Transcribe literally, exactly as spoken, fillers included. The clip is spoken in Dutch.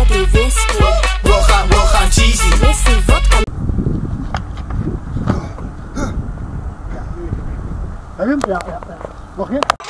die whisky. We gaan, we gaan cheesy. Whisky, vodka. Heb je hem? Ja, ja, ja. Mag je?